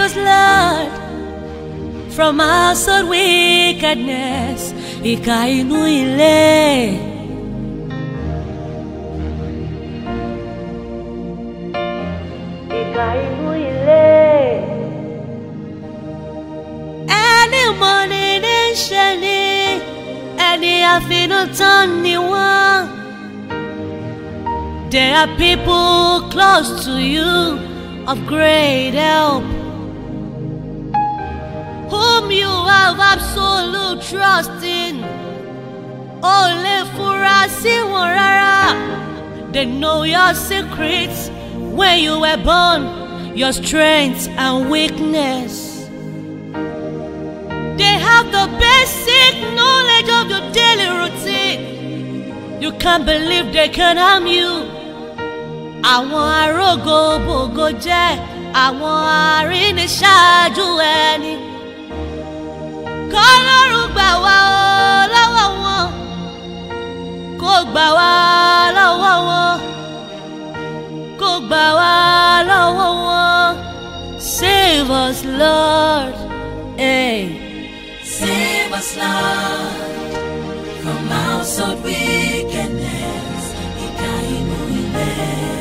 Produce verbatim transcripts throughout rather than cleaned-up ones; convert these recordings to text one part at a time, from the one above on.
us, Lord, from household wickedness. Ìkà inú ilé. Ìkà inú ilé. Ẹni mọ̀ni ní ṣe ni, ẹni àfinútán ni wọ́n. There are people close to you of great help, whom you have absolute trust in. Ole fura sí wọn rárá. They know your secrets when you were born, your strength and weakness. They have the basic knowledge of your daily routine. You can't believe they can harm you. Àwọn arógo bògo jẹ́ àwọn arínìṣáájú ẹni. K'Ọlọ́run gbà wá lọ́wọ́ wọn, kó gbà wá lọ́wọ́ wọn, kó gbà wá lọ́wọ́ wọn. Save us, Lord. Hey. Save us, Lord, from household wickedness. Ìkà inú ilé.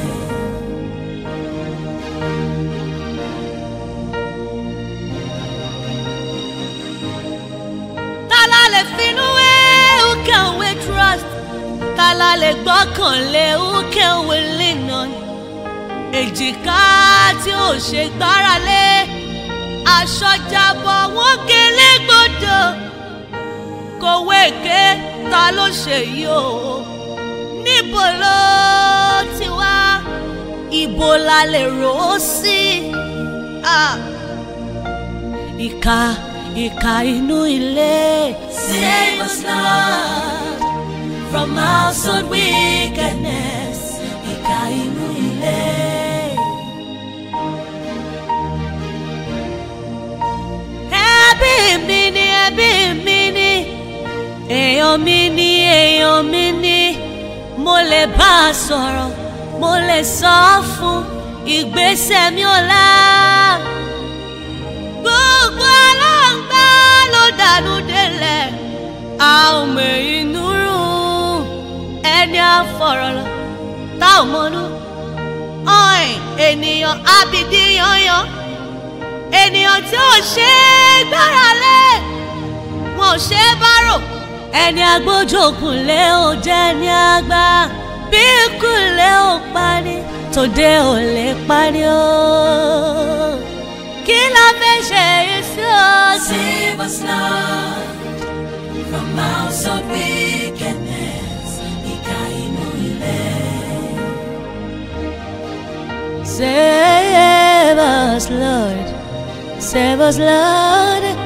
Tala lè finú wé, who can we trust? Tala lè gbọ́kànlé, who can we lean on? Èjìká tí ò ṣe gbára lé, aṣọ jábọ̀ wọ́n gélé gbọ́dọ̀. Kòwé ké ta ló ṣe yìí o? Níbo ló ti wá? Ibo la lè rò ó sí? Ìkà ìkà inú ilé. Save us, Lord, from household wickedness. Ìkà inú ilé. Ẹbí mi ni, ẹbí mi ni, èèyàn mi ni, èèyàn mi ni. Mo lè bá a sọ̀rọ̀, mo lè sọ ọ́ fún ìgbésẹ̀ mi ọ̀la. Gbogbo aláǹgbá ló dànù délẹ̀, a ò mọ inú rún. Ẹni àfọ̀rọ̀ lọ tá ò mọnú. Ọ̀ìn ènìyàn abidi yanyan, ènìyàn tí ò ṣe é gbára lé, wọn ò ṣe é bá rò. Ẹni agbójókùnlé ò jẹ́ ní àgbà, bí kùnlé ò pani, tòde ò lè pani o. Kí la fẹ́ ṣe yìí sí o? Save us, Lord, from household wickedness. Ìkà inú ilé. Save us, Lord. Save us, Lord.